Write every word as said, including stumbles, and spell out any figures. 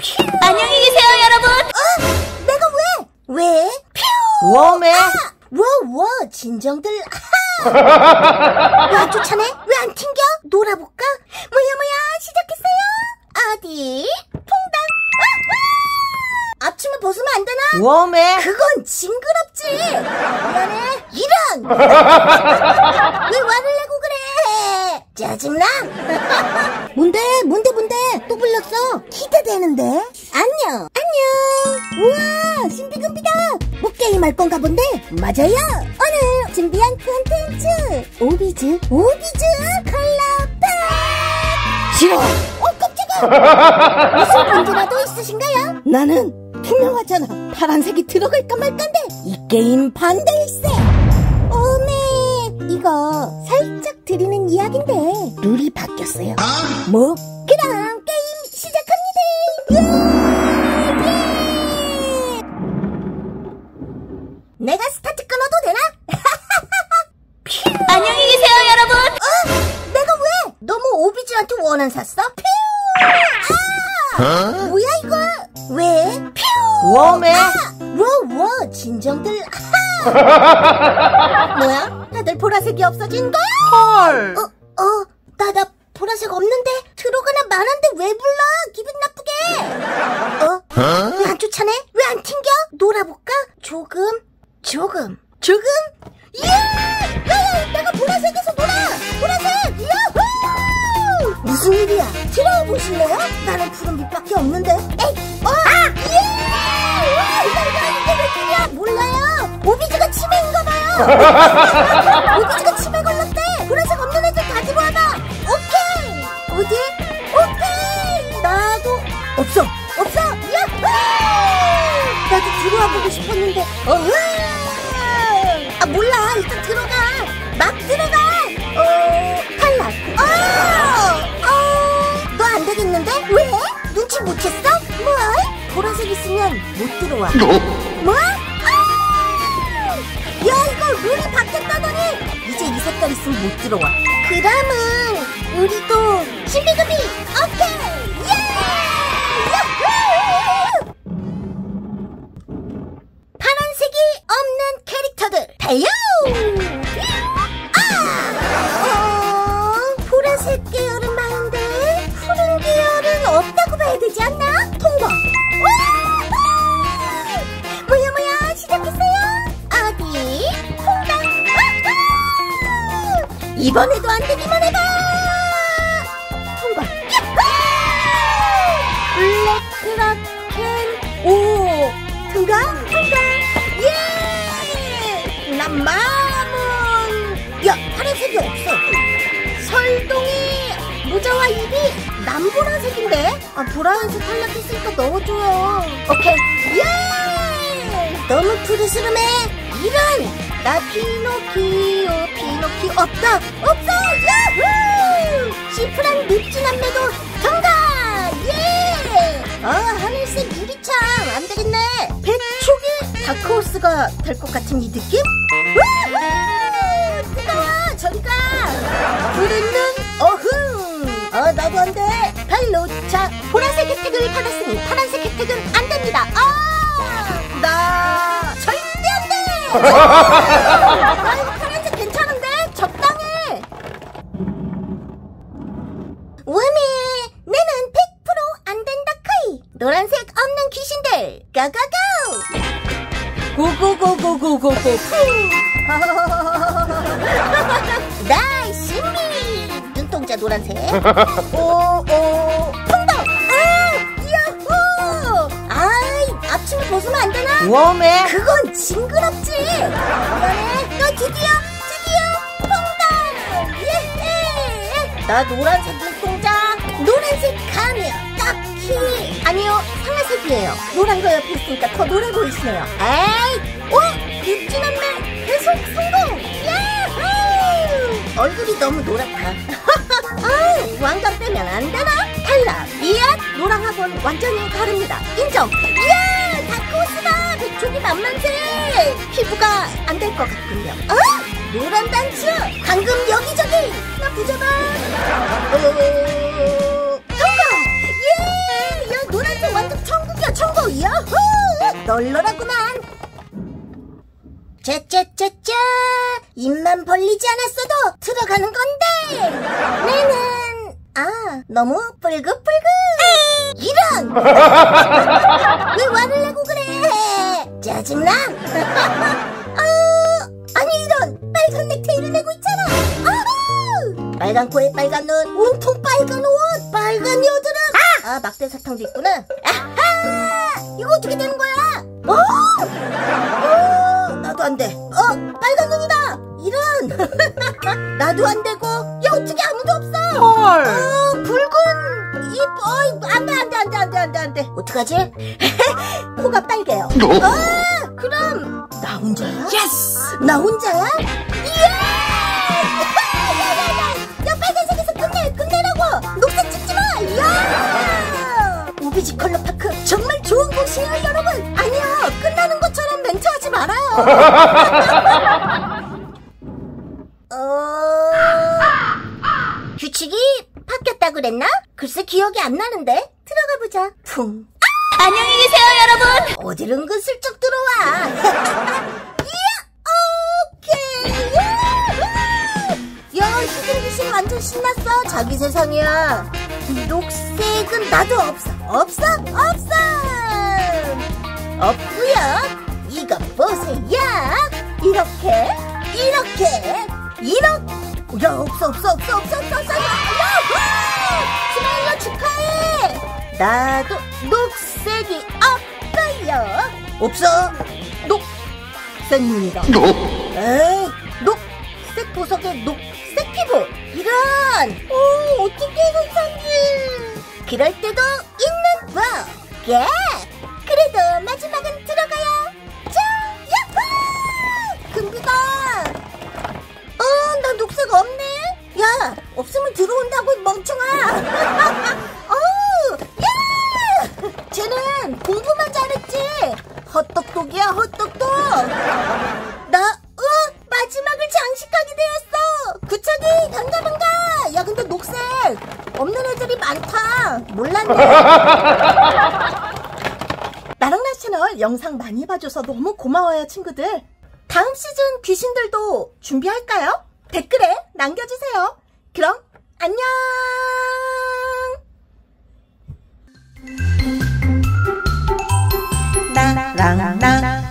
안녕히 계세요, 여러분. 어? 내가 왜? 왜? 퓨! 웜에? 아! 워워 진정들. 아하! 왜 안 쫓아내? 왜 안 튕겨? 놀아볼까? 뭐야 뭐야 시작했어요? 어디? 퐁당. 아하! 앞치마 벗으면 안 되나? 웜에? 그건 징그럽지. 미안해. 이런. 왜 화를 내고 그래? 짜증나? 뭔데 뭔데 뭔데 또 불렀어? 기대되는데. 안녕 안녕. 우와 신비금비다. 뭐 게임할 건가 본데? 맞아요. 오늘 준비한 콘텐츠 오비즈 오비즈 컬러팩. 싫어. 어 깜짝아. 무슨 문제라도 있으신가요? 나는 투명하잖아. 파란색이 들어갈까 말까인데 이 게임 반대일세. 오메 이거 살짝 드리는 이야기인데 룰이 바뀌었어요. 뭐? 그럼 게임 시작합니다. 예! 예! 내가 스타트 끊어도 되나? 안녕히 계세요, 여러분. 어? 내가 왜? 너무 오비즈한테 원한 샀어? 퓨! 아! 뭐야 이거? 왜? 퓨! 웜에? 아! 워워 진정들. 아하! 뭐야? 다들 보라색이 없어진 거야? 헐. 어? 어? 나, 나 보라색 없는데? 들어가나 마는데 왜 불러? 기분 나쁘게. 어? 왜 안 쫓아내? 왜 안 튕겨? 놀아볼까? 조금? 조금? 조금? 이야! 야, 내가 보라색에서 놀아! 보라색! 야호! 무슨 일이야? 들어와 보실래요? 나는 푸른빛밖에 없는데. 에이! 어! 아! 예! 와, 이거, 이거, 이게 왜 일이야? 몰라요! 오비즈가 치매인가봐요! 오비즈가 치매 걸렸대! 보라색 없는 애들 다 들어와봐! 오케이! 어디? 오케이! 나도 없어! 없어! 야호! 나도 들어와 보고 싶었는데. 어흥! 아 몰라 일단 들어가. 막 들어가. 어 탈락. 어, 어, 너 안 되겠는데? 왜? 눈치 못 챘어? 뭘? 보라색 있으면 못 들어와. 뭐? 아! 야 이거 룰이 바뀌었다더니 이제 이 색깔 있으면 못 들어와. 그러면 우리도 신비금이 오케이. 예! 야호! 파란색이 없는 캐릭터들 달려! 아! 어, 보라색 계열은 많은데 푸른 계열은 없다고 봐야 되지 않나? 통과! 뭐야 뭐야 시작했어요? 어디? 퐁당! 이번에도 안 되기만 해봐! 통과! 블랙크라켄 오! 통과? 통과! 예! 난 마음은 야 파란색이 없어. 설동이 모자와 입이 남보라색인데. 아 보라색 탈락했으니까 넣어줘요. 오케이. 예! 너무 푸르스름해. 이런 나 피노키오 피노키 없다 없어. 야후! 심플한 늪진 남매도 정답. 예! 아 하늘색 유리창 안되겠네. 배촉이 다크호스가 될 것 같은 이 느낌? 우후! 뜨거워 저리가. 푸른 눈 어흥. 어 나도 안돼. 별로. 자 보라색 혜택을 받았으니 파란색 혜택은 안됩니다. 아나 절대 안돼. 아이고 파란색 괜찮은데 적당해. 우미 내는 백 퍼센트 안된다 카이. 노란색 없는 귀신들 고고고. 고고고고고고고. 나이 신미. 눈동자 노란색. 오오 통닭. 아 야호. 아이 앞치마 벗으면 안 되나? 웜에? 그건 징그럽지. 미안해. 너 드디어 드디어 통닭. 예. 나 노란색 눈동자 노란색 가면 딱히 아니요 상아색이에요. 노란 거 옆에 있으니까 더 노래 보이시네요. 에이 오 립진한매 계속 성공. 야호. 얼굴이 너무 노랗다. 아우 왕관 빼면 안 되나? 탈락. 이야 노랑하고는 완전히 다릅니다. 인정. 이야 다크호스다. 배촉이 만만세. 피부가 안 될 것 같군요. 어? 노란 단추 방금 여기저기 나 부자다. 어... 통과. 예! 야 노란색 완전 널널하구만. 짜짜짜짜, 입만 벌리지 않았어도 들어가는 건데. 나는 아 너무 뿔긋뿔긋. 이런. 왜 화를 내고 그래? 짜증나. 아, 아니 이런 빨간 넥타이를 메고 있잖아. 아우! 빨간 코에 빨간 눈, 온통 빨간 옷, 빨간 여드름. 아, 아 막대 사탕도 있구나. 아하! 이거 어떻게 되는 거야? 어? 어, 나도 안 돼. 어, 빨간 눈이다. 이런. 나도 안 되고. 야, 어떻게 아무도 없어? 헐. 어, 붉은 입. 어, 안 돼, 안 돼, 안 돼, 안 돼, 안 돼, 안 돼. 어떡하지? 코가 빨개요. 아, 그럼 나 혼자야? 예스. 나 혼자야? 예! 야야야! 야, 빨간색에서 끝내, 끝내라고! 녹색 찍지 마! 야! 오비지 컬러 파크 정말 좋은 곳이에요, 여러분! 아니요, 끝나는 것처럼 멘트하지 말아요. 어... 규칙이 바뀌었다고 그랬나? 글쎄 기억이 안 나는데. 들어가 보자. 풍. 안녕히 계세요, 여러분. 어디를 은근슬쩍 들어와. 오케이. 야, 희생귀신 완전 신났어. 자기 세상이야. 녹색은 나도 없어. 없어? 없어. 없구요. 이거 보세요. 이렇게, 이렇게, 이렇게. 야, 없어, 없어, 없어, 없어, 없어, 없어. 야호! 스마일러 축하해. 나도 녹색이 없어요. 없어. 녹색 눈이다. 에이, 녹색 보석에 녹색 피부. 이런. 오, 어떻게 세상에. 그럴 때도 있는 법. 예. 그래도 마지막은 들어가요. 자, 야호! 금비가. 어, 나 녹색 없네. 야, 없으면 들어온다고 멍청아. 어우, 야! 쟤는 공부만 잘했지. 헛똑똑이야, 헛똑똑. 나, 어, 마지막을 장식하게 되었어. 구척이, 반가, 반가. 야, 근데 녹색 없는 애들이 많다. 몰랐네. 나랑나 채널 영상 많이 봐줘서 너무 고마워요, 친구들. 다음 시즌 귀신들도 준비할까요? 댓글에 남겨주세요. 그럼 안녕. 나랑나